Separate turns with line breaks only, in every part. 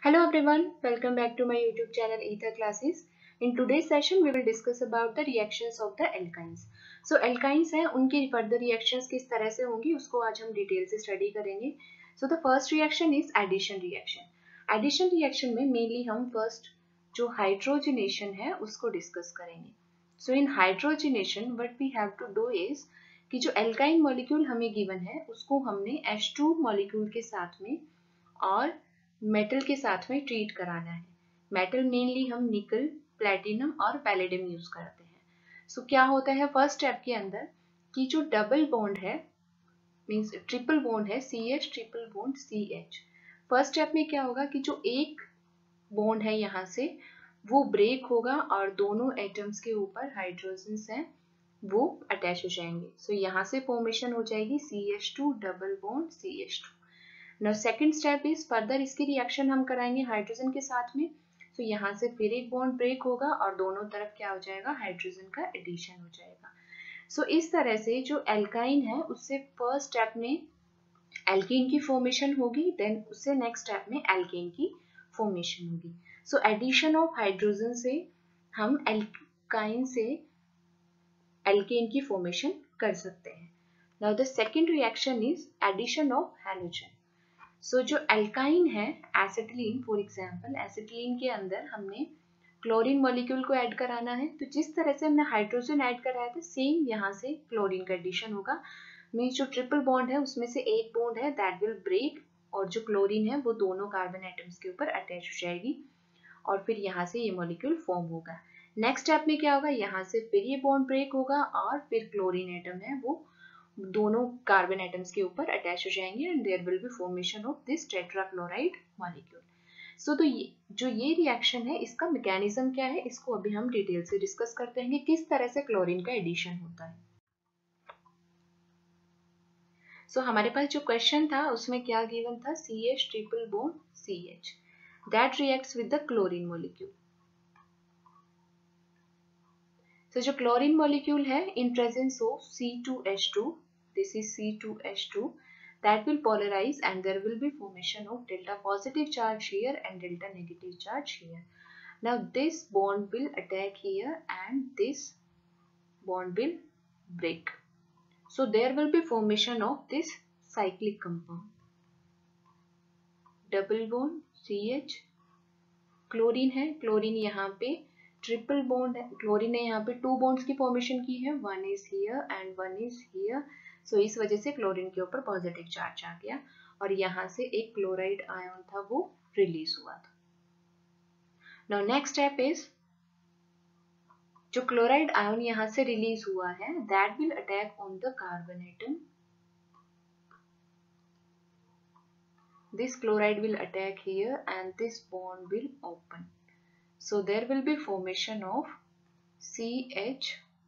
Hello everyone, welcome back to my YouTube channel Ether Classes. In today's session we will discuss about the reactions of the alkynes. So alkynes हैं, उनकी further reactions किस तरह से होंगी उसको आज हम डिटेल से स्टडी करेंगे. So the first reaction is addition reaction. Addition reaction में mainly हम first जो hydrogenation है उसको discuss करेंगे. So in hydrogenation what we have to do is कि जो alkyne molecule हमें given है उसको हमने H2 molecule के साथ में और मेटल के साथ में ट्रीट कराना है. मेटल मेनली हम निकल, प्लेटिनम और पैलेडियम यूज करते हैं. सो क्या होता है फर्स्ट स्टेप के अंदर कि जो डबल बॉन्ड है मींस ट्रिपल बॉन्ड है CH triple bond CH. First step में क्या होगा कि जो एक बॉन्ड है यहाँ से वो ब्रेक होगा और दोनों एटम्स के ऊपर हाइड्रोजन्स हैं वो अटैच हो जाएंगे. सो यहाँ से फॉर्मेशन हो जाएगी CH2 double bond CH2. Now second step is further इसकी रिएक्शन हम कराएंगे हाइड्रोजन के साथ में. तो यहाँ से फिर एक बॉन्ड ब्रेक होगा और दोनों तरफ क्या हो जाएगा हाइड्रोजन का एडिशन हो जाएगा. सो इस तरह से जो एल्काइन है उससे फर्स्ट स्टेप में एल्कीन की फॉर्मेशन होगी, देन उससे नेक्स्ट स्टेप में एल्केन की फॉर्मेशन होगी. सो एडिशन ऑफ हाइड्रोजन से हम एल्काइन से एल्केन की फॉर्मेशन कर सकते हैं. Now the second reaction is addition of halogen. So जो एल्काइन है एसिटिलीन फॉर एग्जांपल, एसिटिलीन के अंदर हमने क्लोरीन मॉलिक्यूल को ऐड कराना है. तो जिस तरह से हमने हाइड्रोजन ऐड कराया था सेम यहाँ से क्लोरीन का एडिशन होगा. मींस जो ट्रिपल बॉन्ड है उसमें से एक बॉन्ड है दैट विल ब्रेक और जो क्लोरीन है वो दोनों कार्बन एटम्स के ऊपर अटैच हो जाएगी और फिर यहाँ से ये मॉलिक्यूल फॉर्म होगा. नेक्स्ट स्टेप में क्या होगा, यहाँ से फिर ये बॉन्ड ब्रेक होगा और फिर क्लोरीन एटम है वो दोनों कार्बन एटम्स के ऊपर अटैच हो जाएंगे and there will be formation of this tetrachloride molecule. So तो ये रिएक्शन है इसका मैकेनिज्म क्या है इसको अभी हम डिटेल से डिस्कस करते हैं कि किस तरह से क्लोरीन का एडिशन होता है. सो हमारे पास जो क्वेश्चन था उसमें क्या गिवन था, CH triple bond CH that reacts with the chlorine molecule. So जो क्लोरीन मॉलिक्यूल है in presence of C2H2, this is C2H2 that will polarize and there will be formation of delta positive charge here and delta negative charge here. Now this bond will attack here and this bond will break. So there will be formation of this cyclic compound. Double bond CH, chlorine है, chlorine यहाँ पे triple bond है, chlorine ने यहाँ पे 2 bonds की formation की है, one is here and one is here. So इस वजह से क्लोरीन के ऊपर पॉजिटिव चार्ज आ गया और यहाँ से एक क्लोराइड आयन था वो रिलीज हुआ था. नाउ नेक्स्ट स्टेप इज जो क्लोराइड आयन यहाँ से रिलीज हुआ है that will attack on the carbon atom. This chloride will attack here and this bond will open. So there will be formation of CH,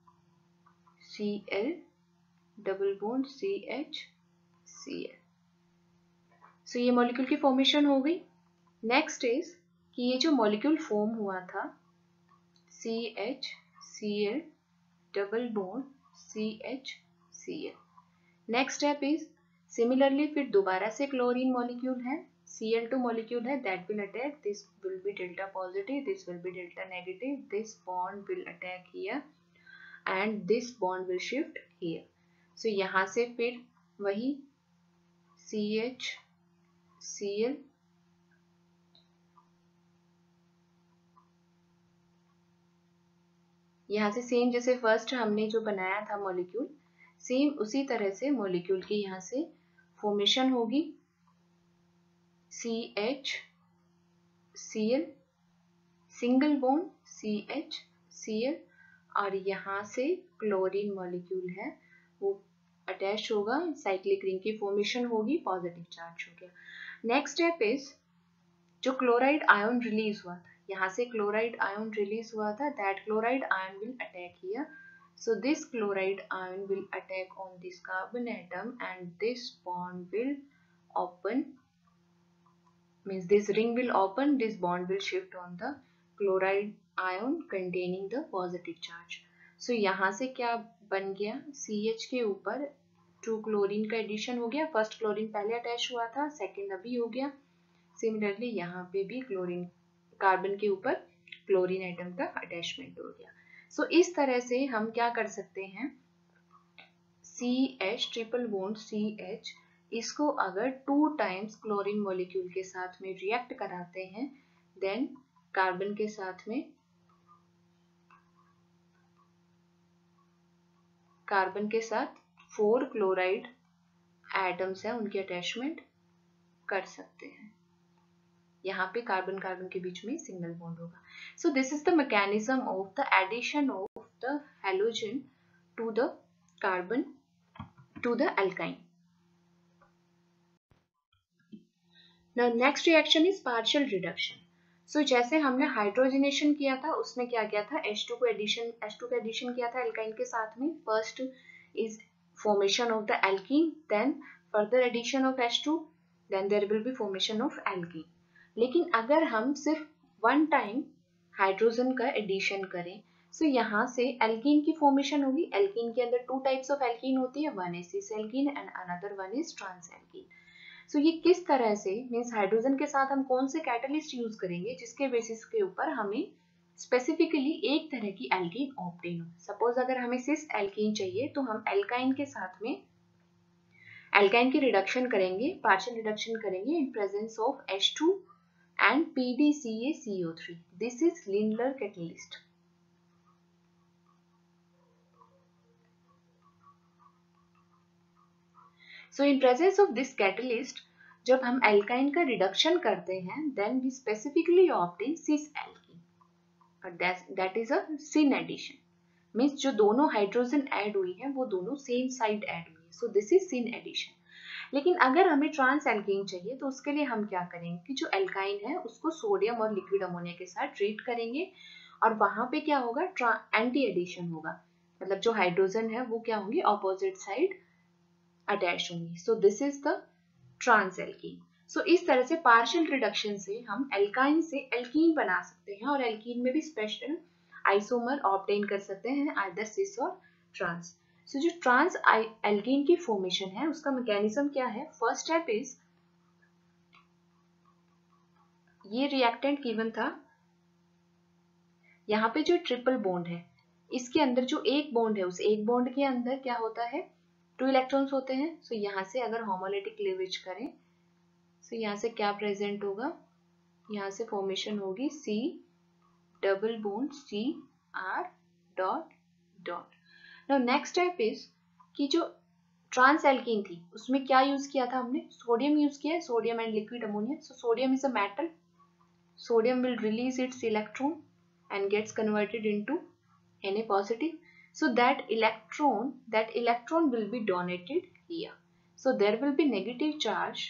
Cl, double bond CH, Cl. So ये molecule की formation हो गई. Next is कि ये जो molecule form हुआ था CH, Cl, double bond CH, Cl. Next step is similarly फिर दोबारा से क्लोरीन मॉलिक्यूल है, Cl2 मॉलिक्यूल है that will attack, this will be delta positive, this will be delta negative, this bond will attack here and this bond will shift here. So यहाँ से फिर वही CH, Cl, यहाँ से same जैसे first हमने जो बनाया था मॉलिक्यूल सेम उसी तरह से मॉलिक्यूल की यहाँ से फॉर्मेशन होगी. CH, Cl, single bond CH, Cl और यहाँ से क्लोरीन मॉलिक्यूल है वो अटैच होगा, साइक्लिक रिंग की फॉर्मेशन होगी, पॉजिटिव चार्ज हो गया. नेक्स्ट स्टेप इज जो क्लोराइड आयन रिलीज हुआ था, यहाँ से क्लोराइड आयन रिलीज हुआ था that chloride ion will attack here. So this chloride ion will attack on this carbon atom and this bond will open, means this ring will open, this bond will shift on the chloride ion containing the positive charge. So यहाँ से क्या बन गया, CH के ऊपर 2 chlorine का addition हो गया. फर्स्ट क्लोरीन पहले अटैच हुआ था, सेकेंड अभी हो गया. सिमिलरली यहाँ पे भी क्लोरीन, कार्बन के ऊपर क्लोरीन एटम का अटैचमेंट हो गया। सो इस तरह से हम क्या कर सकते हैं, CH ट्रिपल बॉन्ड CH, इसको अगर 2 टाइम्स क्लोरीन मॉलिक्यूल के साथ में रिएक्ट कराते हैं, देन कार्बन के साथ में, कार्बन के साथ 4 क्लोराइड एटम्स हैं, उनके अटैचमेंट कर सकते हैं। यहाँ पे कार्बन कार्बन के बीच में सिंगल बॉन्ड होगा। So this is the mechanism of the addition of the halogen to the carbon to the alkyne. Now next reaction is partial reduction. So जैसे हमने हाइड्रोजनेशन किया था, उसमें क्या किया था, H2 को एडिशन किया था एल्काइन के साथ में। First is formation of the alkene, then further addition of H2, then there will be formation of alkene. लेकिन अगर हम सिर्फ 1 टाइम हाइड्रोजन का एडिशन करें, सो यहाँ से एल्कीन की फॉर्मेशन होगी। एल्कीन के अंदर 2 टाइप्स ऑफ एल्कीन होती है, one is cis alkene and another one is trans alkene. So ये किस तरह से, मीन्स हाइड्रोजन के साथ हम कौन से कैटलिस्ट यूज करेंगे जिसके बेसिस के ऊपर हमें स्पेसिफिकली एक तरह की एल्कीन ऑब्टेन हो। सपोज अगर हमें सिस एल्कीन चाहिए तो हम एल्काइन के साथ में एल्काइन की रिडक्शन करेंगे, पार्शियल रिडक्शन करेंगे in presence of H2 and PDCaCO3. This is Lindlar catalyst. So in presence of this catalyst, जब हम एल्काइन का रिडक्शन करते हैं, then we specifically obtain cis alkene, but that is a syn addition. Means जो दोनों hydrogen add हुई हैं वो दोनों सेम साइड ऐड हुई है, so this is syn addition. लेकिन अगर हमें ट्रांस एल्कीन चाहिए तो उसके लिए हम क्या करेंगे कि जो एल्काइन है उसको सोडियम और लिक्विड अमोनिया के साथ ट्रीट करेंगे और वहां पे क्या होगा, एंटी एडिशन होगा। मतलब जो हाइड्रोजन है वो क्या होंगे, ऑपोजिट साइड अटैच होंगी। So this is the trans alkene. So इस तरह से पार्शियल रिडक्शन से हम एल्काइन से एल्कीन बना सकते हैं और एल्कीन में भी स्पेशल आइसोमर ऑब्टेन कर सकते हैं, आइदर सिस और ट्रांस। सो जो ट्रांस एल्कीन की फॉर्मेशन है उसका मैकेनिज्म क्या है, फर्स्ट स्टेप इज, ये रिएक्टेंट गिवन था, यहाँ पे जो ट्रिपल बॉन्ड है इसके अंदर जो एक बॉन्ड है उस एक बॉन्ड के अंदर क्या होता है, 2 इलेक्ट्रॉन्स होते हैं। सो यहाँ से अगर होमोलिटिक क्लीवेज करें, सो यहाँ से क्या प्रेजेंट होगा, यहाँ से फॉर्मेशन होगी C double bond CR dot dot. Now next step is कि जो ट्रांस एल्कीन थी उसमें क्या यूज किया था हमने, सोडियम यूज किया है, sodium and liquid ammonia. So sodium is a metal, sodium will release its electron and gets converted into Na positive. So that electron will be donated here. So there will be negative charge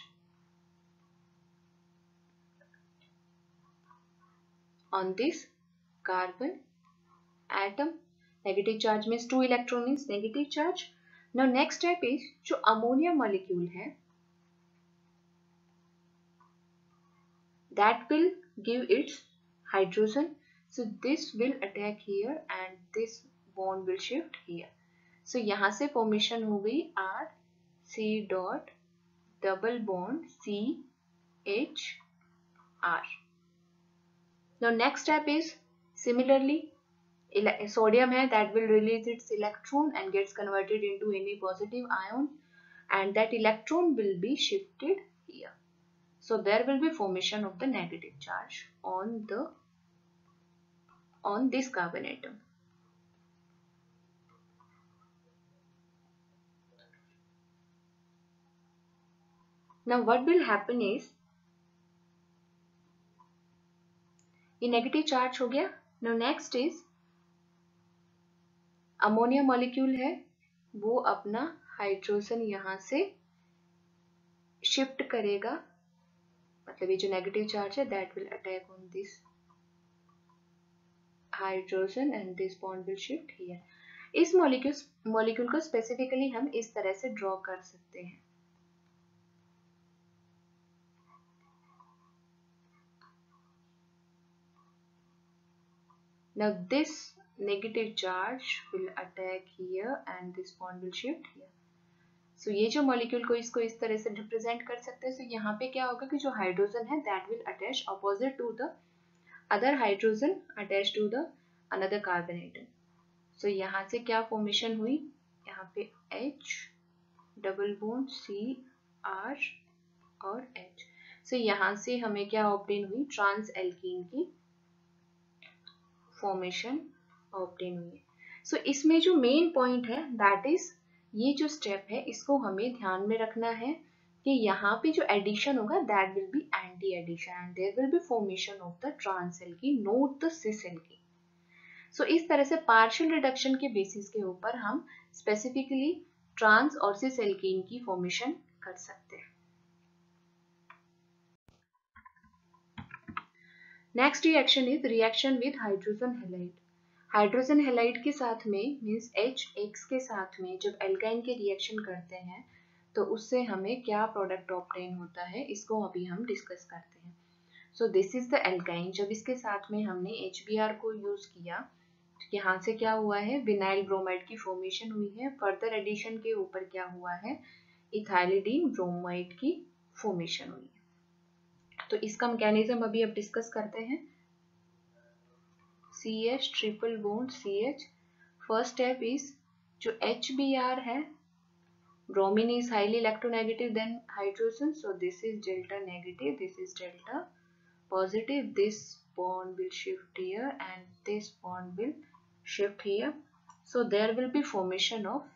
on this carbon atom. Negative charge means 2 electron is negative charge. Now next step is जो ammonia molecule है that will give its hydrogen. So this will attack here and this bond will shift here. So यहाँ से formation हो गई R C dot double bond C H R. Now next step is similarly sodium है that will release its electron and gets converted into Na positive ion and that electron will be shifted here. So there will be formation of the negative charge on this carbon atom. Now what will happen is, ये negative charge हो गया। Now next is ammonia molecule है वो अपना hydrogen यहाँ से shift करेगा, मतलब ये जो नेगेटिव चार्ज है that will attack on this hydrogen and this bond will shift here. इस मॉलिक्यूल को स्पेसिफिकली हम इस तरह से ड्रॉ कर सकते हैं। Now this negative charge will attack here and this bond will shift here. सो ये जो मॉलिक्यूल को इसको इस तरह से रिप्रेजेंट कर सकते हैं. सो यहाँ पे क्या होगा कि जो हाइड्रोजन है that will attach opposite to the other hydrogen attach to the another carbon atom. So यहाँ से क्या फॉर्मेशन हुई, यहाँ पे H डबल बॉन्ड CR और H. सो यहाँ से हमें क्या ऑब्टेन हुई, ट्रांस एल्कीन की फॉर्मेशन ऑब्टेन हुई. सो इसमें जो मेन पॉइंट है दैट इज ये जो स्टेप है इसको हमें ध्यान में रखना है कि यहाँ पे जो एडिशन होगा that will be anti addition and there will be formation of the trans alkene not the cis alkene. So इस तरह से पार्शियल रिडक्शन के बेसिस के ऊपर हम स्पेसिफिकली ट्रांस और सिस एल्कीन की फॉर्मेशन कर सकते हैं. Next reaction is reaction with hydrogen halide. Hydrogen halide के साथ में मींस HX के साथ में जब एल्काइन के रिएक्शन करते हैं तो उससे हमें क्या प्रोडक्ट ऑब्टेन होता है, इसको अभी हम डिस्कस करते हैं. So this is the alkyne. जब इसके साथ में हमने HBr को यूज किया तो यहाँ से क्या हुआ है, विनाइल ब्रोमाइड की फॉर्मेशन हुई है. फर्दर एडिशन के ऊपर क्या हुआ है, इथाइलिडीन ब्रोमाइड की फॉर्मेशन हुई है. तो इसका मैकेनिज्म अभी अब डिस्कस करते हैं. CH triple bond CH. First step is जो HBr है, bromine is highly electronegative than hydrogen, so this is delta negative, this is delta positive. This bond will shift here and this bond will shift here, so there will be formation of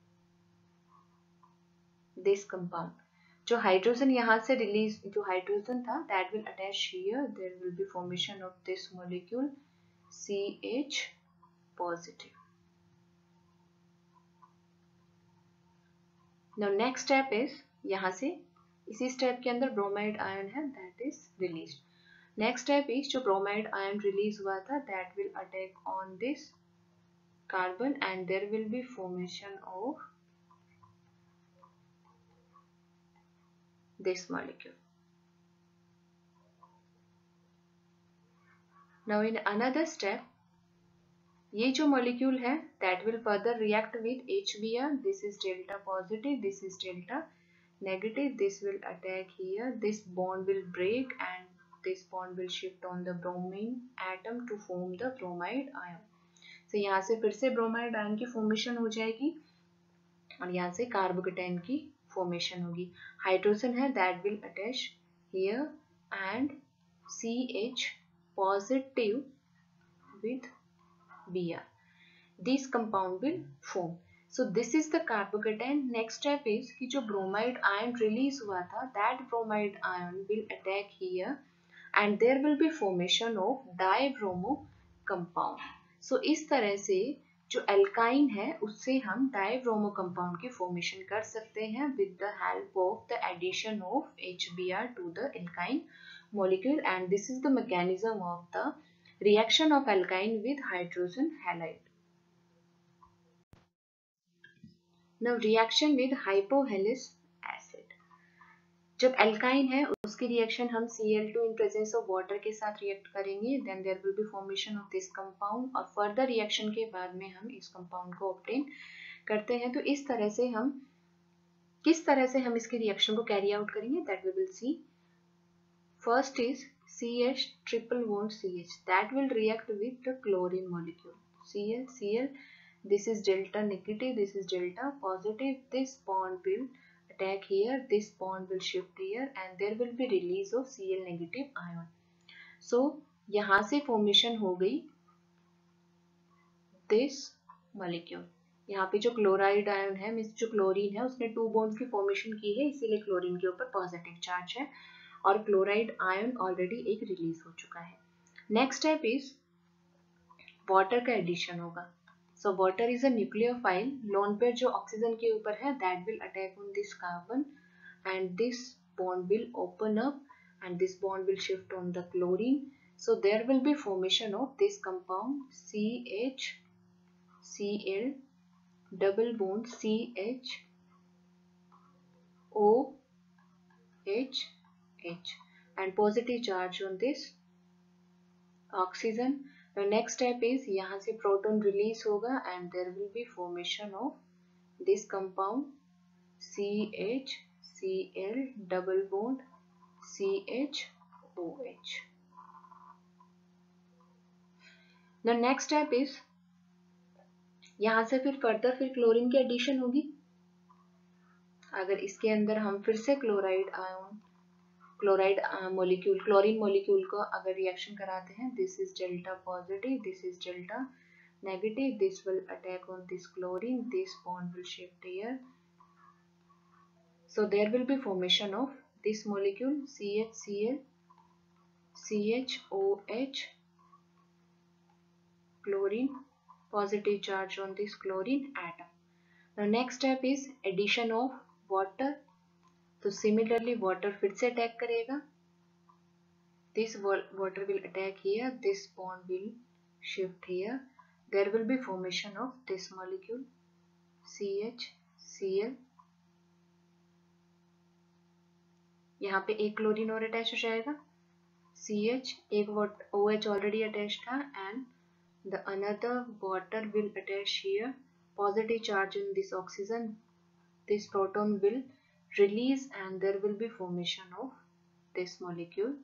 this compound. जो hydrogen यहाँ से release, जो hydrogen था that will attach here, there will be formation of this molecule CH positive. Now next step is यहाँ से इसी step के अंदर ब्रोमाइड आयन है that is released. Next step is जो ब्रोमाइड आयन रिलीज हुआ था that will attack on this carbon and there will be formation of this molecule. Now in another step, ये जो molecule है that will further react with HBr. This is delta positive, this is delta negative. This will attack here. This bond will break and this bond will shift on the bromine atom to form the bromide ion. So यहाँ से फिर से bromide ion की formation हो जाएगी और यहाँ से कार्बोकेटाइन की formation होगी. हाइड्रोजन है that will attach here and CH positive with Br. This compound will form. So this is the carbocation. Next step is कि जो bromide ion release हुआ था that bromide ion will attack here and there will be formation of dibromo compound. So इस तरह से जो alkyne है उससे हम dibromo compound की formation कर सकते हैं with the help of the addition of HBr to the alkyne molecule, and this is the mechanism of the reaction of alkyne with hydrogen halide. Now reaction with hypohalous acid. जब alkyne है उसकी reaction हम Cl2 in presence of water के साथ react करेंगे, then there will be formation of this compound और further reaction के बाद में हम इस compound को obtain करते हैं. तो इस तरह से हम किस तरह से हम इसकी reaction को carry out करेंगे that we will see. First is CH triple bond CH that will react with the chlorine molecule. Cl. This is delta negative, this is delta positive. This bond will attack here, this bond will shift here and there will be release of Cl negative ion. So यहाँ से formation हो गई this molecule. यहाँ पे जो chloride ion है, means जो chlorine है उसने 2 बॉन्ड्स की फॉर्मेशन की है, इसीलिए क्लोरीन के ऊपर पॉजिटिव चार्ज है और क्लोराइड आयन ऑलरेडी एक रिलीज हो चुका है. नेक्स्ट स्टेप इज वाटर का एडिशन होगा. So water is a nucleophile. Lone pair जो ऑक्सीजन के ऊपर है that will attack on this carbon and this bond will open up and this bond will shift on the chlorine. So there will be formation of this compound CH Cl double bond CH OH H and positive charge on this oxygen. The next step is यहाँ से proton release होगा and there will be formation of this compound CHCl double bond CHOH. The next step is, यहाँ से फिर further फिर chlorine की addition होगी। अगर इसके अंदर हम फिर से क्लोराइड मॉलिक्यूल, क्लोरीन मॉलिक्यूल को अगर रिएक्शन कराते हैं, this is delta positive, this is delta negative, this will attack on this chlorine, this bond will shift here, so there will be formation of this molecule CHCl CHOH, chlorine, positive charge on this chlorine atom. Now next step is addition of water. तो similarly water फिर से attack करेगा, this water will attack here, this bond will shift here, there will be formation of this molecule CHCl. यहाँ पे एक chlorine और attach हो जाएगा, CH, एक OH ऑलरेडी अटैच था, and the another water will attach here, positive charge in this oxygen, this proton will release and there will be formation of this molecule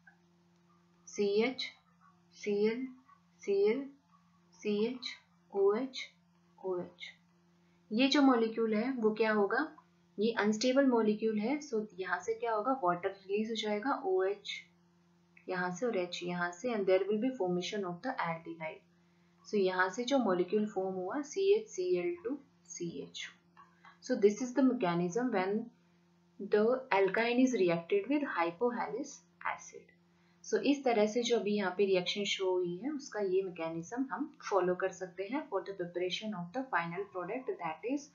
CH, Cl, Cl, CH, OH, OH. ये जो molecule है वो क्या होगा, ये unstable molecule है, सो यहाँ से क्या होगा, वाटर रिलीज हो जाएगा, OH यहाँ से और H यहाँ से, and there will be formation of the aldehyde. So यहाँ से जो मॉलिक्यूल फॉर्म हुआ CHCl2 CH. So this is the mechanism when the alkyne is reacted with hypohalous acid. So इस तरह से जो अभी यहाँ पे रिएक्शन शो हुई है उसका ये मैकेनिज्म हम फॉलो कर सकते हैं for the preparation of the final product, that is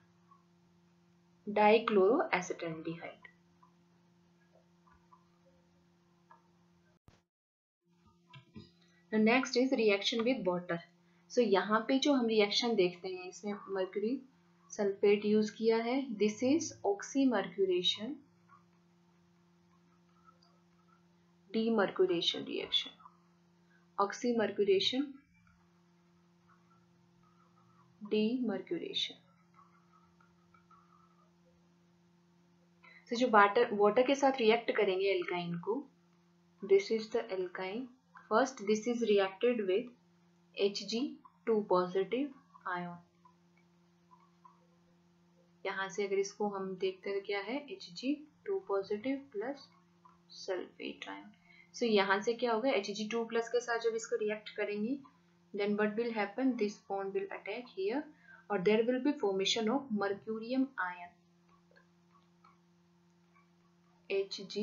dichloroacetaldehyde. Next is reaction with water. So यहाँ पे जो हम रिएक्शन देखते हैं इसमें मर्क्यूरी सल्फेट यूज किया है, this is oxymercuration demercuration reaction. Oxymercuration, demercuration. तो जो वाटर के साथ रिएक्ट करेंगे एल्काइन को, this is the alkyne. First this is reacted with Hg2 positive ion. यहाँ से अगर इसको हम देखते हैं क्या है, Hg2 positive plus sulphate ion. So यहाँ से क्या होगा, Hg2 प्लस के साथ जब इसको रिएक्ट करेंगे, then what will happen, this bond will attack here और there will be formation of mercurium ion Hg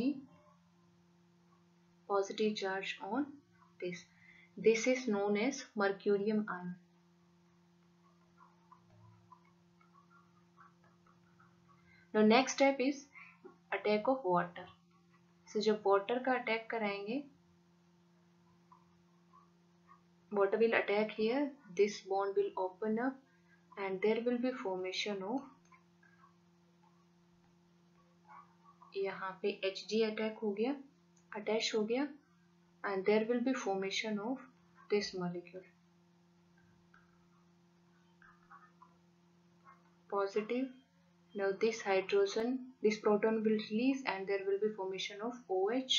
positive charge on this. This is known as mercurium ion. Now next step is attack of water. So जब water का attack कराएंगे, water will attack here, this bond will open up and there will be formation of, यहाँ पे Hg attack हो गया, attach हो गया, and there will be formation of this molecule positive. Now this hydrogen, this proton will release and there will be formation of OH.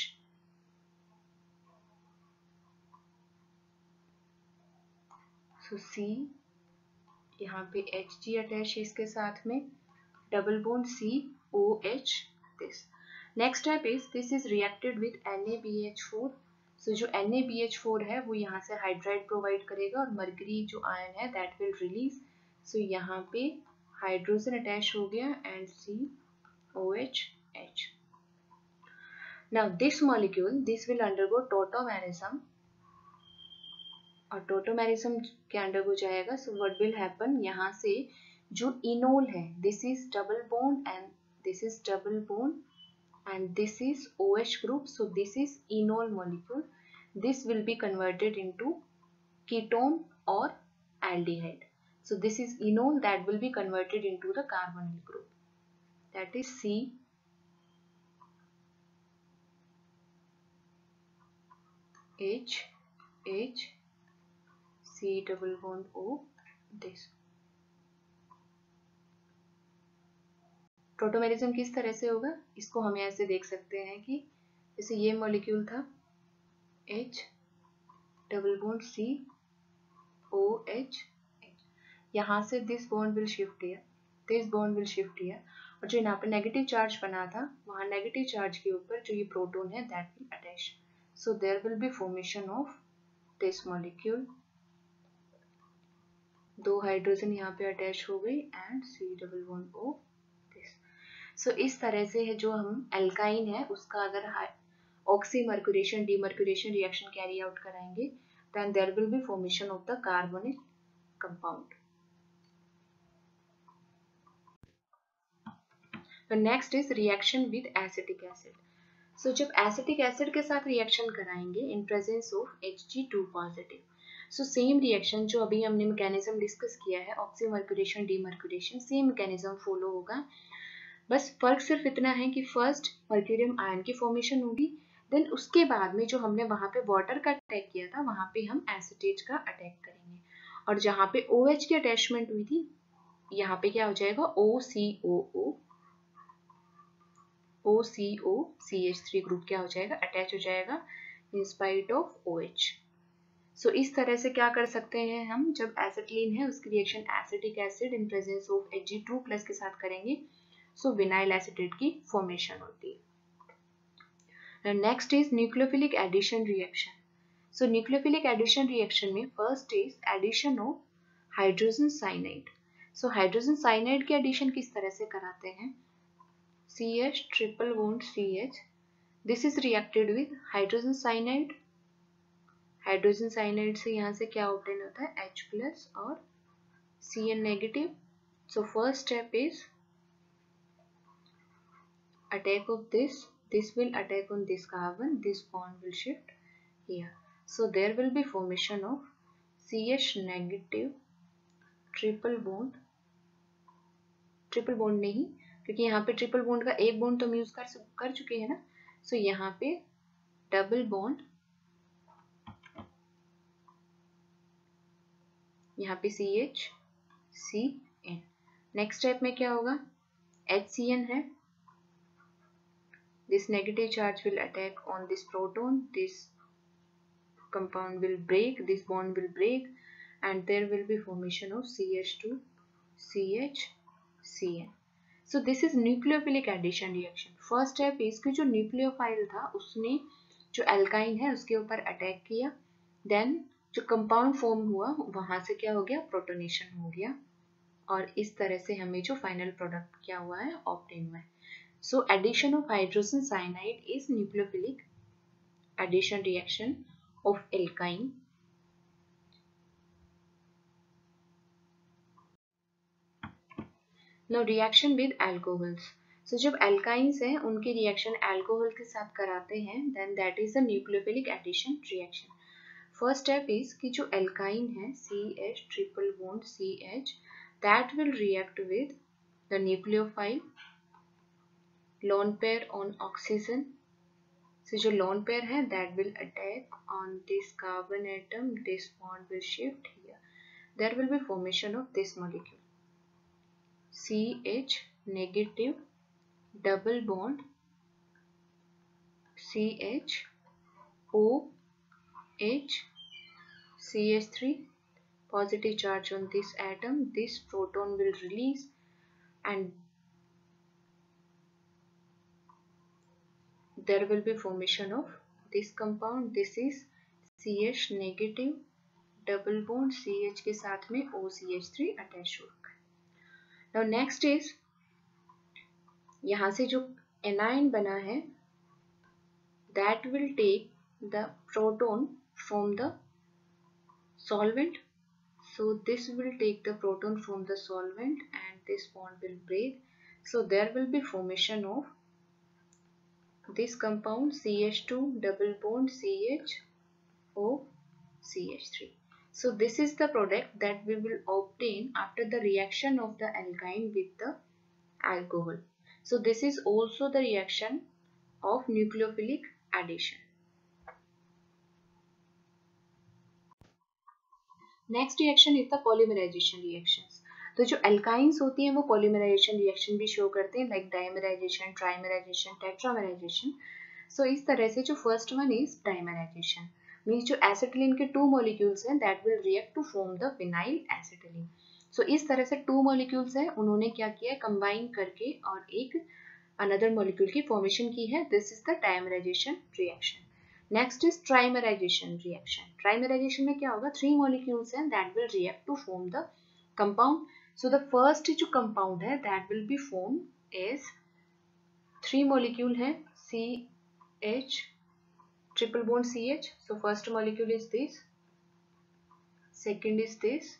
So C, यहाँ पे Hg attach है इसके साथ में, double bond COH. This next step is, this is reacted with NaBH4. So जो NaBH4 है वो यहाँ से हाइड्राइड प्रोवाइड करेगा और मर्करी जो आयन है that will release. So यहाँ पे हाइड्रोजन अटैच हो गया and COH H. Now this molecule, this will undergo tautomerism और टोटोमेरिज्म के अंडर हो जाएगा. सो व्हाट विल हैपन, यहाँ से जो इनोल है, this is double bond and this is double bond and this is OH group. So this is enol molecule. This will be converted into ketone और aldehyde. So this is enol that will be converted into the carbonyl group, that is C H H C double bond O, this. Protomerism किस तरह से होगा, इसको हम ऐसे देख सकते हैं कि जैसे ये मॉलिक्यूल था H double bond C OH, यहाँ से this bond will shift here, this bond will shift here, और जो यहाँ पे नेगेटिव चार्ज बना था वहाँ नेगेटिव चार्ज के ऊपर जो ये प्रोटॉन है that will attach, so there will be formation of this molecule, 2 hydrogen यहाँ पे अटैच हो गई and C double bond O this. So इस तरह से है जो हम एल्काइन है उसका अगर oxymercuration demercuration reaction carry out कराएंगे then there will be formation of the carbonic compound. The next is reaction with acetic acid. So जब acetic acid के साथ reaction कराएंगे in presence of Hg2 positive, so same reaction जो अभी हमने mechanism discuss किया है oxymercuration demercuration, same mechanism follow होगा, बस फर्क सिर्फ इतना है कि फर्स्ट मर्क्यूरियम आयन की फॉर्मेशन होगी, देन उसके बाद में जो हमने वहां पे वाटर का अटैक किया था वहां पे हम एसिटेट का अटैक करेंगे, और जहां पे OH की अटैचमेंट हुई थी यहाँ पे क्या हो जाएगा OCO CH3 ग्रुप क्या हो जाएगा, अटैच हो जाएगा इन स्पाइट ऑफ OH। सो इस तरह से क्या कर सकते हैं हम, जब एसिटिलीन है उसकी reaction acetic acid in presence of Hg2+ के साथ करेंगे, सो विनाइल एसिटेट की फॉर्मेशन होती है। And next is nucleophilic addition reaction. So nucleophilic addition reaction में first is addition of hydrogen cyanide. So hydrogen cyanide के addition किस तरह से कराते हैं, CH triple bond CH, this is reacted with hydrogen cyanide, hydrogen cyanide से यहाँ से क्या obtain होता है H+ और Cn negative. So first step is attack of this will attack on this carbon, this bond will shift here, so there will be formation of CH negative triple bond नहीं, क्योंकि यहाँ पे triple bond का एक bond तो हम use कर चुके हैं ना, सो यहाँ पे डबल बॉन्ड, यहाँ पे CH(CN). नेक्स्ट स्टेप में क्या होगा, HCN है, this negative charge will attack on this proton, this compound will break, this bond will break, and there will be formation of CH2 CH(CN). So this is nucleophilic addition reaction. First step is कि जो nucleophile था उसने जो alkyne है उसके ऊपर attack किया, then जो कंपाउंड फॉर्म हुआ वहां से क्या हो गया, प्रोटोनेशन हो गया, और इस तरह से हमें जो फाइनल प्रोडक्ट क्या हुआ है, ऑब्टेन हुआ है। So addition of hydrogen cyanide is nucleophilic addition reaction of alkyne. Now reaction with alcohols. So जब alkynes हैं उनकी reaction alcohol के साथ कराते हैं then that is a nucleophilic addition reaction. First step is कि जो alkyne है CH triple bond CH that will react with the nucleophile lone pair on oxygen. So जो lone pair है that will attack on this carbon atom, this bond will shift here, there will be formation of this molecule CH negative double bond CH OH CH3, positive charge on this atom, this proton will release and there will be formation of this compound, this is CH negative double bond CH के साथ में OCH3 attach होगा। Now next is यहाँ से जो anion बना है that will take the proton from the solvent, so this will take the proton from the solvent and this bond will break, so there will be formation of this compound CH2 double bond CH O CH3. So this is the product that we will obtain after the reaction of the alkyne with the alcohol. So this is also the reaction of nucleophilic addition. Next reaction is the polymerization reactions. तो जो alkynes होती हैं वो polymerisation reaction भी show करते हैं, like dimerization, trimerization, tetramerization. So इस तरह से जो first one is dimerization, means जो एसिटिलीन के 2 मॉलिक्यूल्स हैं that will react to form the phenyl acetylene. So इस तरह से 2 मॉलिक्यूल्स हैं, उन्होंने क्या किया, कंबाइन करके और एक अनदर मॉलिक्यूल की फॉर्मेशन की है। This is the dimerization reaction. Next is trimerization reaction. Trimerization में क्या होगा, 3 मॉलिक्यूल्स हैं that will react to form the compound. So the first जो कंपाउंड है that will be form is 3 molecule है CH triple bond CH. So first molecule is this, second is this,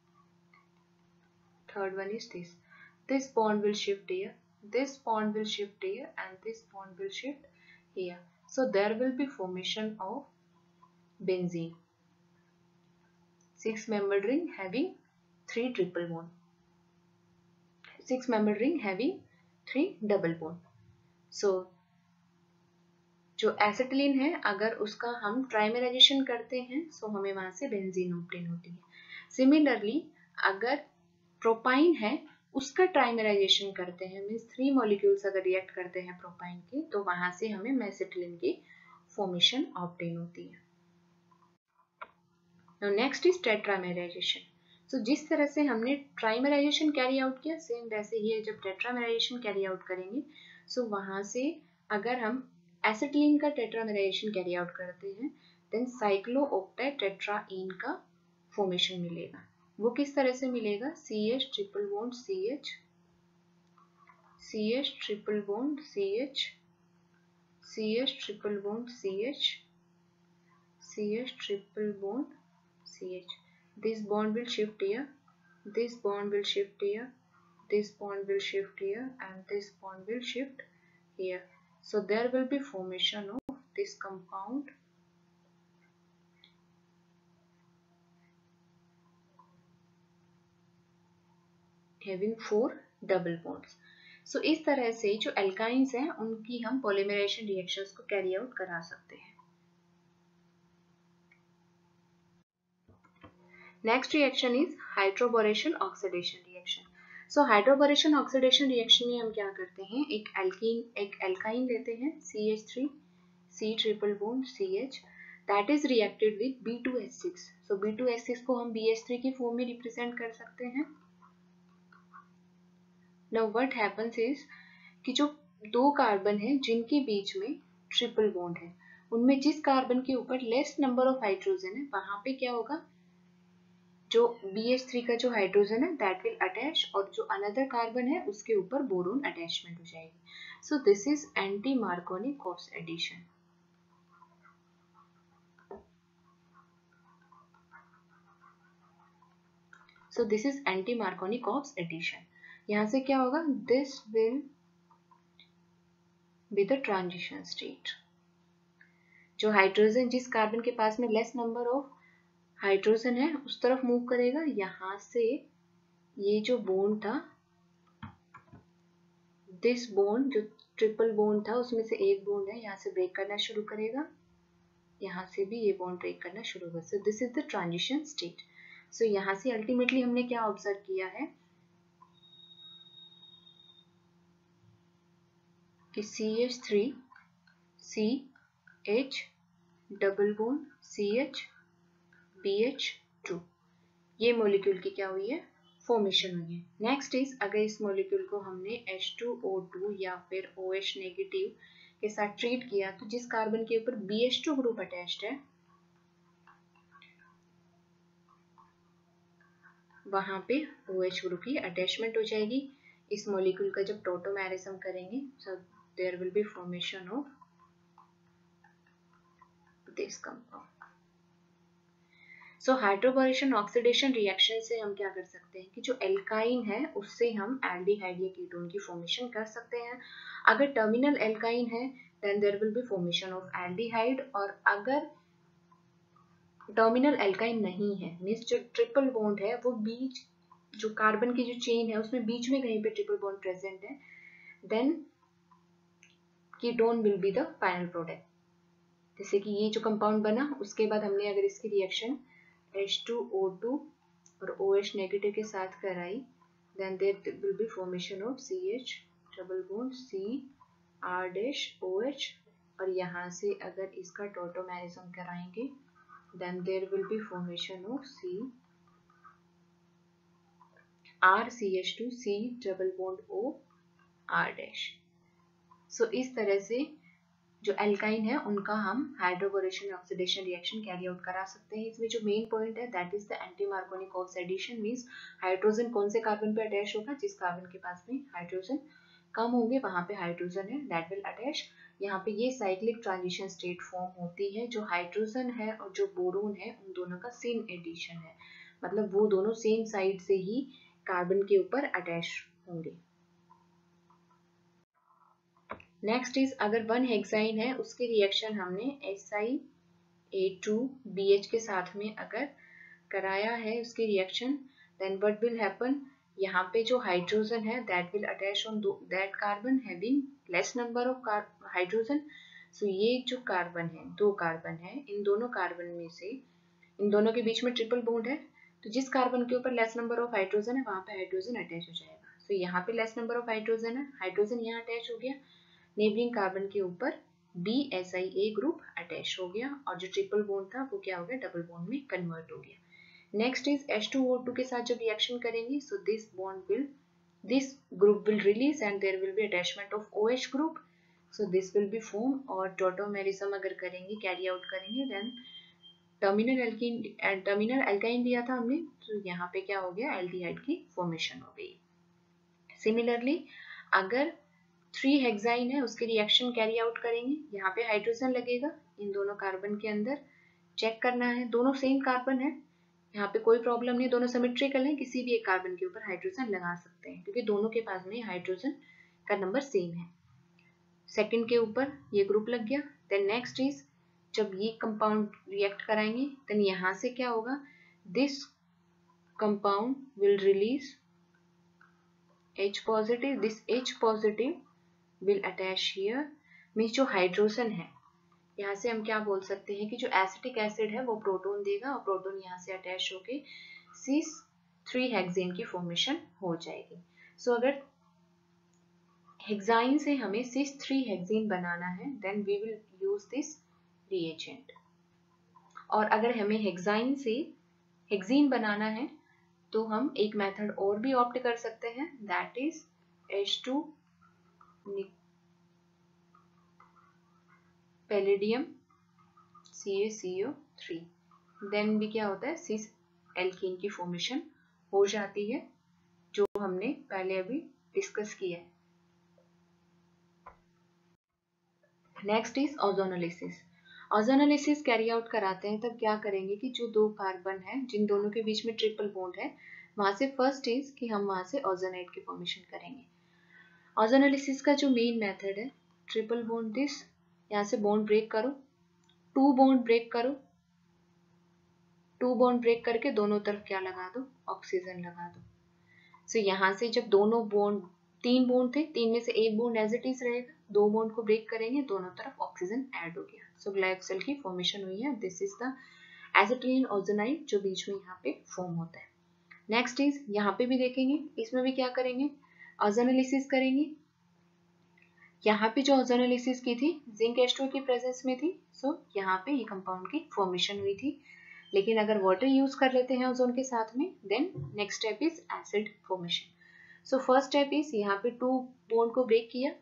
third one is this. This bond will shift here, this bond will shift here, and this bond will shift here. So there will be formation of benzene, 6-membered ring having 3 triple bond, 6-membered ring having 3 double bond. So जो acetylene है अगर उसका हम trimerisation करते हैं सो हमें वहां से बेंजीन ऑब्टेन होती है। सिमिलरली अगर प्रोपाइन है उसका ट्राइमराइजेशन करते हैं, मीन्स 3 मॉलिक्यूल्स अगर रिएक्ट करते हैं प्रोपाइन के, तो वहां से हमें मेसिटिलीन की फॉर्मेशन ऑब्टेन होती है। Now next is tetramerization. So जिस तरह से हमने ट्राइमराइजेशन कैरी आउट किया, सेम वैसे ही है जब टेट्रामराइजेशन कैरी आउट करेंगे। सो वहां से अगर हम एसिटिलीन का टेट्रामराइजेशन कैरी आउट करते हैं देन साइक्लोऑक्टेट टेट्राईन का फॉर्मेशन मिलेगा। वो किस तरह से मिलेगा, CH triple bond CH, CH triple bond CH, CH triple bond CH, CH triple bond CH. This bond will shift here, this bond will shift here, this bond will shift here, and this bond will shift here. So there will be formation of this compound having 4 double bonds. So इस तरह से जो alkynes हैं उनकी हम polymerization reactions को carry out करा सकते हैं। Next reaction is hydroboration oxidation reaction. So hydroboration oxidation reaction में हम क्या करते हैं, एक एल्काइन लेते हैं CH3 C triple bond CH that is reacted with B2H6। सो B2H6 को हम BH3 की फॉर्म में रिप्रेजेंट कर सकते हैं। नाउ व्हाट हैपेंस इज कि जो 2 कार्बन है जिनके बीच में ट्रिपल बॉन्ड है, उनमें जिस कार्बन के ऊपर लेस नंबर ऑफ हाइड्रोजन है वहां पे क्या होगा, जो BH3 का जो हाइड्रोजन है दैट विल अटैच और जो अनदर कार्बन है उसके ऊपर बोरोन अटैचमेंट हो जाएगी। So this is anti Markovnikov's addition. So this is anti Markovnikov's addition. यहां से क्या होगा, this will be the transition state. जो हाइड्रोजन जिस कार्बन के पास में लेस नंबर ऑफ हाइड्रोजन है उस तरफ मूव करेगा, यहां से ये जो बॉन्ड था, दिस बॉन्ड जो ट्रिपल बॉन्ड था उसमें से एक बॉन्ड है यहाँ से ब्रेक करना शुरू करेगा, यहाँ से भी ये बॉन्ड ब्रेक करना शुरू होगा। So this is the transition state. So यहाँ से अल्टीमेटली हमने क्या ऑब्जर्व किया है कि CH3 CH double bond CH BH2 ये मॉलिक्यूल की क्या हुई है, फॉर्मेशन हुई है। नेक्स्ट इज अगर इस मॉलिक्यूल को हमने H2O2 या फिर OH नेगेटिव के साथ ट्रीट किया तो जिस कार्बन के ऊपर BH2 ग्रुप अटैच्ड है वहां पे OH ग्रुप की अटैचमेंट हो जाएगी। इस मॉलिक्यूल का जब टॉटोमेरिज्म करेंगे so there will be formation of this compound. So hydroboration oxidation reaction से हम क्या कर सकते हैं कि जो एल्काइन है उससे हम एल्डिहाइड या कीटोन की फॉर्मेशन कर सकते हैं। अगर टर्मिनल एल्काइन है then there will be formation of aldehyde, और अगर टर्मिनल एल्काइन नहीं है मींस जो ट्रिपल बॉन्ड है वो बीच जो कार्बन की जो चेन है उसमें बीच में कहीं पे ट्रिपल बॉन्ड प्रेजेंट है, then ketone will be the final product. जैसे कि ये जो कंपाउंड बना उसके बाद हमने अगर इसकी रिएक्शन H2O2 और OH नेगेटिव के साथ कराई then there will be formation of CH double bond C R dash OH, और यहाँ से अगर इसका टॉटोमेरिज्म कराएंगे then there will be formation of C R CH2 C double bond O R dash। सो इस तरह से जो एल्काइन है उनका हम hydroboration oxidation reaction carry out करा सकते हैं। इसमें जो मेन पॉइंट है that is the anti Markovnikov oxidation, means hydrogen कौन से कार्बन पे अटैच होगा, जिस कार्बन के पास में हाइड्रोजन कम होंगे वहां पे हाइड्रोजन है दैट विल अटैच। यहाँ पे ये साइक्लिक ट्रांजिशन स्टेट फॉर्म होती है, जो हाइड्रोजन है और जो बोरोन है उन दोनों का सेम एडिशन है, मतलब वो दोनों सेम साइड से ही कार्बन के ऊपर अटैच होंगे। नेक्स्ट इज अगर 1 हेक्साइन है उसके रिएक्शन हमने SiA2BH के साथ में अगर कराया है उसकी reaction, then what will happen, यहाँ पे जो हाइड्रोजन है that will attach on that carbon having less number of hydrogen. So ये जो कार्बन है, 2 कार्बन है, इन दोनों कार्बन में से इन दोनों के बीच में ट्रिपल बॉन्ड है, तो जिस कार्बन के ऊपर लेस नंबर ऑफ हाइड्रोजन है वहां पे हाइड्रोजन अटैच हो जाएगा। सो यहाँ पे लेस नंबर ऑफ हाइड्रोजन है, हाइड्रोजन यहाँ अटैच हो गया, नेबरिंग कार्बन के ऊपर BSiA ग्रुप अटैच हो गया और जो ट्रिपल बॉन्ड था वो क्या हो गया, डबल बॉन्ड में कन्वर्ट हो गया। नेक्स्ट इज H2O2 के साथ जब रिएक्शन करेंगे so this group will release and there will be attachment of OH group, so this will be form. और टॉटोमेरिज्म अगर करेंगे, कैरी आउट करेंगे, देन टर्मिनल एल्काइन लिया था हमने, तो यहाँ पे क्या हो गया, एल्डिहाइड की फॉर्मेशन हो गई। सिमिलरली अगर 3 हेक्साइन है उसके रिएक्शन कैरी आउट करेंगे, यहाँ पे हाइड्रोजन लगेगा इन दोनों कार्बन के अंदर, चेक करना है दोनों सेम कार्बन है, यहाँ पे कोई प्रॉब्लम नहीं, दोनों सिमेट्रिकल है, किसी भी एक कार्बन के ऊपर हाइड्रोजन लगा सकते हैं क्योंकि दोनों के पास में हाइड्रोजन का नंबर सेम है। सेकंड के ऊपर ये ग्रुप लग गया। देन नेक्स्ट इज जब ये कंपाउंड रिएक्ट कराएंगे देन यहाँ से क्या होगा, this compound will release H positive, this H positive will attach here, means जो हाइड्रोजन है यहाँ से हम क्या बोल सकते हैं कि जो एसिटिक एसिड है वो प्रोटॉन देगा और प्रोटॉन यहाँ से अटैच होके सिस 3 हेक्सेन की फॉर्मेशन हो जाएगी। सो अगर हेक्साइन से हमें सिस 3 हेक्सेन बनाना है then we will use this reagent, और अगर हमें हेक्साइन से हेक्सेन बनाना है तो हम एक मेथड और भी ऑप्ट कर सकते हैं, that is H2 palladium CaCO3, then भी क्या होता है, सिस एल्कीन की फॉर्मेशन हो जाती है जो हमने पहले अभी डिस्कस किया है। Next is ozonolysis. Ozonolysis carry out कराते हैं तब क्या करेंगे कि जो 2 कार्बन है जिन दोनों के बीच में ट्रिपल बॉन्ड है वहां से फर्स्ट इज कि हम वहां से ओजोनाइड की फॉर्मेशन करेंगे। ओजोनोलिसिस का जो मेन मेथड है, ट्रिपल बॉन्ड दिस, यहाँ से बॉन्ड ब्रेक करो, 2 बॉन्ड ब्रेक करो, 2 बॉन्ड ब्रेक करके दोनों तरफ क्या लगा दो, ऑक्सीजन लगा दो। सो यहाँ से जब दोनों बॉन्ड, 3 बॉन्ड थे, 3 में से एक बॉन्ड एज इट इज रहेगा, 2 बॉन्ड को ब्रेक करेंगे, दोनों तरफ ऑक्सीजन ऐड हो गया, सो ग्लाइकोसिल की फॉर्मेशन हुई है। This is the acetylene ozonide जो बीच में यहाँ पे फॉर्म होता है। नेक्स्ट इज यहाँ पे भी देखेंगे, इसमें भी क्या करेंगे, ओजोनोलिसिस करेंगे। यहाँ पे जो ओजोनोलिसिस की थी जिंक H2 की प्रेजेंस में थी, सो यहाँ पे ये कंपाउंड की फॉर्मेशन हुई थी, लेकिन अगर वाटर यूज कर लेते हैं ओजोन के साथ में then next step is acid formation. So first step is यहाँ पे 2 बॉन्ड को ब्रेक किया,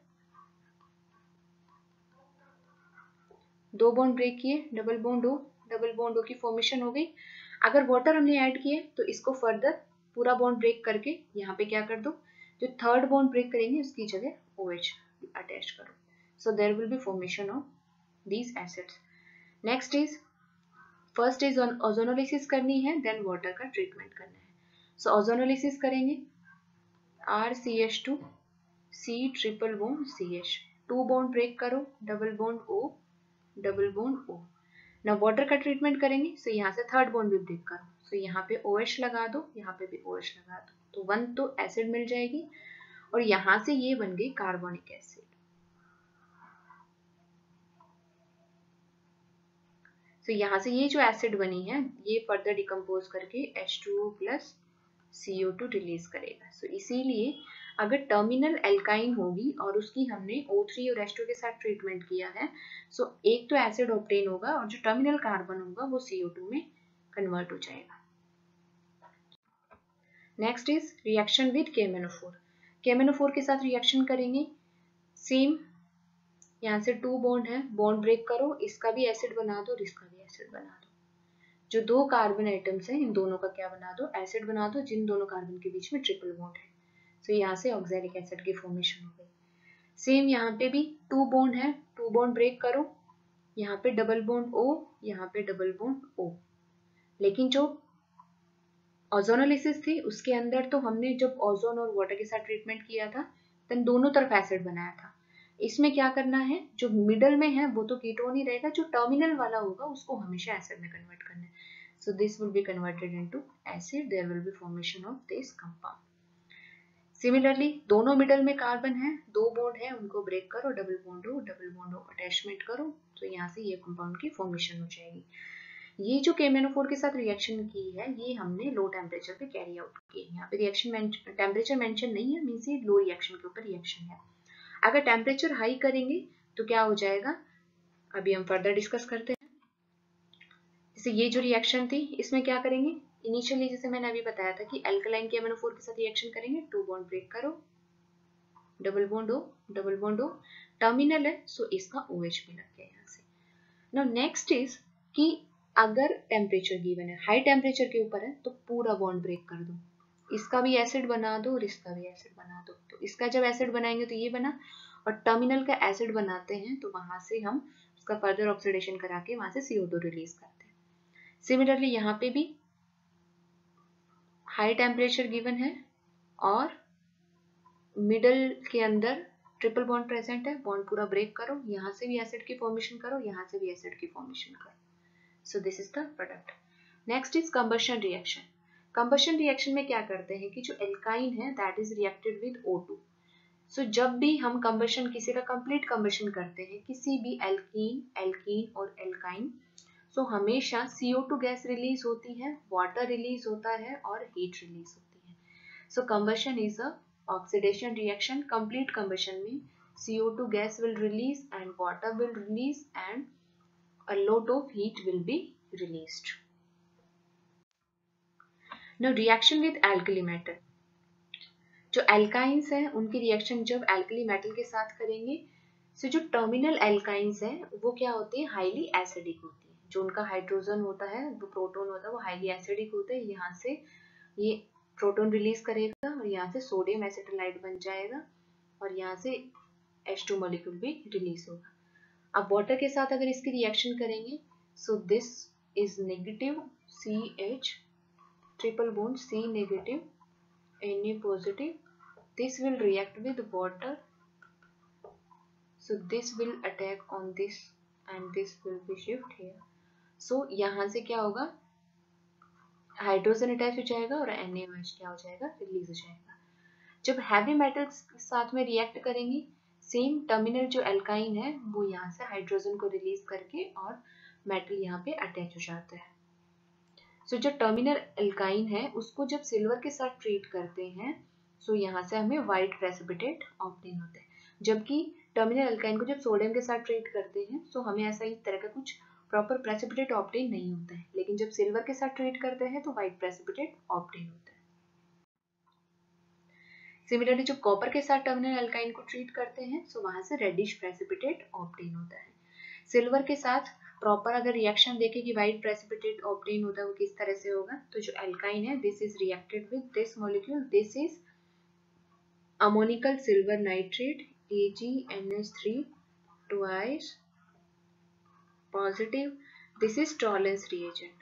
2 बॉन्ड ब्रेक किए, डबल बॉन्ड O की फॉर्मेशन हो गई। अगर वाटर हमने ऐड किया तो इसको फर्दर पूरा बॉन्ड ब्रेक करके यहाँ पे क्या कर दो, जो थर्ड बॉन्ड ब्रेक करेंगे उसकी जगह OH अटैच करो, so there will be formation of these acids. next is first is ozonolysis करनी है, देन वाटर का ट्रीटमेंट करना है। सो ओजोनोलिसिस करेंगे, RCH2 C triple bond CH, 2 bond break करो, डबल बॉन्ड O। ना वाटर का ट्रीटमेंट करेंगे, सो यहाँ से थर्ड बॉन्ड भी ब्रेक करो, सो यहाँ पे OH लगा दो, यहाँ पे भी OH लगा दो, तो 1 तो एसिड मिल जाएगी और यहाँ से ये बन गई कार्बोनिक एसिड। तो यहाँ से ये जो एसिड बनी है ये फर्दर डिकम्पोज करके H2O प्लस CO2 रिलीज करेगा। सो इसीलिए अगर टर्मिनल एल्काइन होगी और उसकी हमने O3 और H2 के साथ ट्रीटमेंट किया है, सो एक तो एसिड ऑब्टेन होगा और जो टर्मिनल कार्बन होगा वो CO2 में कन्वर्ट हो जाएगा। Next is reaction with KMnO4। KMnO4 के साथ रिएक्शन करेंगे, सेम यहाँ से 2 बॉन्ड है, बॉन्ड ब्रेक करो, इसका भी एसिड बना दो और इसका भी एसिड बना दो। जो 2 कार्बन एटम्स हैं इन दोनों का क्या बना दो, एसिड बना दो, जिन दोनों कार्बन के बीच में ट्रिपल बॉन्ड है। तो यहाँ से ऑक्सैलिक एसिड की फॉर्मेशन हो गई। सेम यहाँ पे भी 2 बॉन्ड है, 2 बॉन्ड ब्रेक करो, यहाँ पे डबल बॉन्ड O, यहाँ पे डबल बॉन्ड O। लेकिन जो ओजोनोलिसिस थी उसके अंदर तो हमने जब ओजोन और वाटर के साथ ट्रीटमेंट किया था तब दोनों तरफ एसिड बनाया था। इसमें क्या करना है, जो मिडल में है वो तो कीटोन ही रहेगा, जो टर्मिनल वाला होगा उसको हमेशा एसिड में कन्वर्ट करना है। So this will be converted into acid, there will be formation of this compound. Similarly दोनों मिडल में कार्बन है, 2 बॉन्ड है, उनको ब्रेक करो, डबल बॉन्ड हो अटैचमेंट करो, तो यहाँ से ये कंपाउंड की फॉर्मेशन हो जाएगी। ये जो KMnO4 के साथ रिएक्शन की है ये हमने लो टेम्परेचर पे कैरी आउट की है। यहाँ पे रिएक्शन टेम्परेचर मेंशन नहीं है, मींस ये लो रिएक्शन के ऊपर रिएक्शन है। अगर टेम्परेचर हाई करेंगे तो क्या हो जाएगा, अभी हम फर्दर डिस्कस करते हैं। जैसे ये जो रिएक्शन थी इसमें क्या करेंगे, इनिशियली जैसे मैंने अभी बताया था कि अल्कलाइन KMnO4 के साथ रिएक्शन करेंगे, 2 बॉन्ड ब्रेक करो, डबल बॉन्ड हो, टर्मिनल है सो इसका OH भी लग गया यहाँ से। नाउ नेक्स्ट इज कि अगर टेम्परेचर गिवन है, हाई टेम्परेचर के ऊपर है तो पूरा बॉन्ड ब्रेक कर दो, इसका भी एसिड बना दो और इसका भी एसिड बना दो। तो इसका जब एसिड बनाएंगे तो ये बना, और टर्मिनल का एसिड बनाते हैं तो वहां से हम उसका फर्दर ऑक्सीडेशन करा के वहां से CO2 रिलीज करते हैं। सिमिलरली यहाँ पे भी हाई टेम्परेचर गिवन है और मिडल के अंदर ट्रिपल बॉन्ड प्रेजेंट है, बॉन्ड पूरा ब्रेक करो, यहाँ से भी एसिड की फॉर्मेशन करो, यहाँ से भी एसिड की फॉर्मेशन करो। So this is the product. Next is combustion reaction. Combustion reaction में क्या करते हैं कि जो एल्काइन है that is reacted with O2. So जब भी हम combustion किसी का complete combustion करते हैं, किसी भी एल्कीन और एल्काइन, so हमेशा CO2 गैस रिलीज होती है, वाटर रिलीज होता है और हीट रिलीज होती है। So combustion is a oxidation reaction. Complete combustion में CO2 gas will release and water will release and a lot of heat will be released. Now reaction with alkali metal. जो alkynes हैं उनकी reaction जब alkali metal के साथ करेंगे, तो जो टर्मिनल एल्काइंस हैं वो क्या होते हैं, हाईली एसिडिक होती है। जो उनका हाइड्रोजन होता है, वो प्रोटॉन होता है, वो हाईली एसिडिक होते हैं। यहाँ से ये प्रोटॉन रिलीज करेगा और यहाँ से सोडियम एसिटाइलाइड बन जाएगा और यहाँ से H2 मॉलिक्यूल भी रिलीज होगा। अब वाटर के साथ अगर इसकी रिएक्शन करेंगे, so this is negative CH triple bond C negative Na positive, this will react with water, so this will attack on this and this will be shift here. So यहाँ से क्या होगा, hydrogen attach हो जाएगा और NaOH क्या हो जाएगा, रिलीज हो जाएगा। जब हैवी मेटल्स के साथ में रिएक्ट करेंगे, सेम टर्मिनल जो एल्काइन है वो यहाँ से हाइड्रोजन को रिलीज करके और मेटल यहाँ पे अटैच हो जाता है। सो जो टर्मिनल एल्काइन है उसको जब सिल्वर के साथ ट्रीट करते हैं, सो यहाँ से हमें व्हाइट प्रेसिपिटेट ऑब्टेन होता है। जबकि टर्मिनल एल्काइन को जब सोडियम के साथ ट्रीट करते हैं तो हमें ऐसा इस तरह का कुछ प्रॉपर प्रेसिपिटेट ऑब्टेन नहीं होता है, लेकिन जब सिल्वर के साथ ट्रीट करते हैं तो व्हाइट प्रेसिपिटेट ऑब्टेन होता है। सिमिलरली जब कॉपर के साथ टर्मिनल एल्काइन को ट्रीट करते हैं तो वहां से रेडिश प्रेसिपिटेट ऑब्टेन होता है। सिल्वर के साथ प्रॉपर अगर रिएक्शन देखें कि व्हाइट प्रेसिपिटेट ऑब्टेन होता है वो किस तरह से होगा, तो जो एल्काइन है this is reacted with this molecule, this is ammoniacal silver nitrate AgNH3 twice positive, this is Tollens reagent.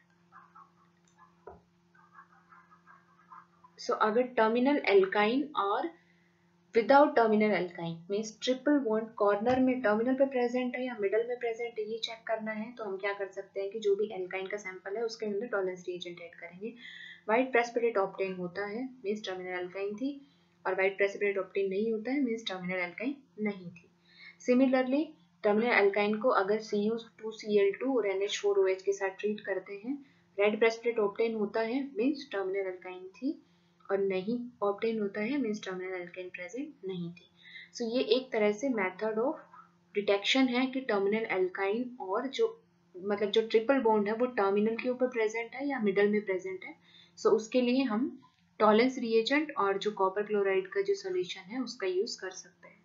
So अगर टर्मिनल एल्काइन और without terminal alkyne means triple bond corner में टर्मिनल पे प्रेजेंट है या middle में present है, ये check करना है, तो हम क्या कर सकते हैं कि जो भी एल्काइन का सैंपल है उसके अंदर टॉलेंस रिएजेंट ऐड करेंगे। व्हाइट प्रेसिपिटेट ऑब्टेन होता है मीन्स टर्मिनल एल्काइन थी, और व्हाइट प्रेसिपिटेट ऑब्टेन नहीं होता है मीन्स टर्मिनल एल्काइन नहीं थी। सिमिलरली टर्मिनल एल्काइन को अगर Cu2Cl2 और NH4OH के साथ ट्रीट करते हैं, रेड प्रेसिपिटेट ऑब्टेन होता है मीन्स टर्मिनल एल्काइन थी, और नहीं ऑब्टेन होता है मीन्स टर्मिनल एल्केन प्रेजेंट नहीं थी। सो ये एक तरह से मेथड ऑफ डिटेक्शन है कि टर्मिनल एल्काइन और जो मतलब जो ट्रिपल बॉन्ड है वो टर्मिनल के ऊपर प्रेजेंट है या मिडल में प्रेजेंट है। सो उसके लिए हम टॉलेंस रिएजेंट और जो कॉपर क्लोराइड का जो सोल्यूशन है उसका यूज कर सकते हैं।